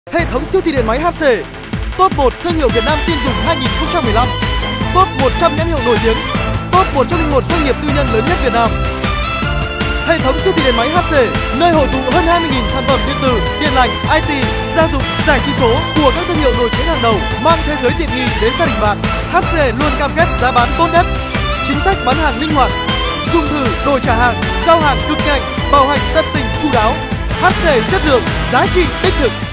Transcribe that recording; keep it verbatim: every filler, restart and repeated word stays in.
Hệ thống siêu thị điện máy hát xê, top một thương hiệu Việt Nam tin dùng hai nghìn không trăm mười lăm, top một trăm nhãn hiệu nổi tiếng, top một trăm lẻ một doanh nghiệp tư nhân lớn nhất Việt Nam. Hệ thống siêu thị điện máy hát xê, nơi hội tụ hơn hai mươi nghìn sản phẩm điện tử, điện lạnh, i tê, gia dụng, giải trí số của các thương hiệu nổi tiếng hàng đầu, mang thế giới tiện nghi đến gia đình bạn. hát xê luôn cam kết giá bán tốt nhất, chính sách bán hàng linh hoạt, dùng thử đổi trả hàng, giao hàng cực nhanh, bảo hành tận tình chu đáo. hát xê chất lượng, giá trị đích thực.